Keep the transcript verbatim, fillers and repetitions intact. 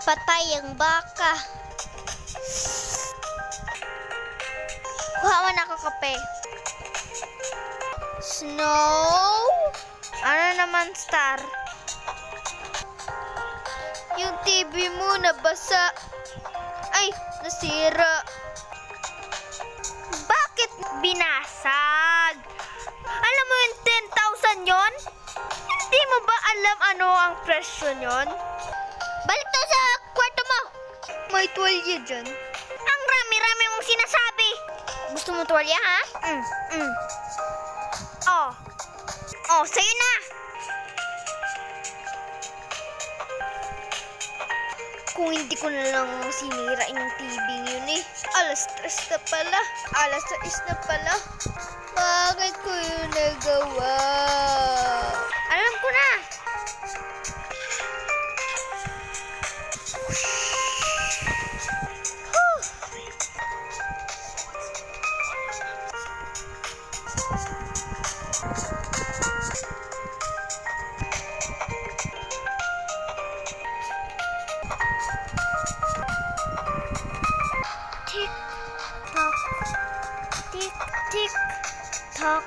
Patay ang baka. Kuha mo na ako kape. Snow? Ano naman, Star? Yung T V mo nabasa. Ay, nasira. Bakit binasag? Alam mo yung ten thousand yon? Hindi mo ba alam ano ang presyo yon? Balik to sa kwarto mo. May tuwalya dyan. Ang rami-rami mong sinasabi. Gusto mo tuwalya, ha? Mm, mm. Oh. Oh, sa'yo na. Kung hindi ko na lang sinirain yung T V yun eh. Alas tres na pala. Alas sais na pala. Bakit ko yun nagawa? Alam ko na. Huh. Tick tock, tick tick tock.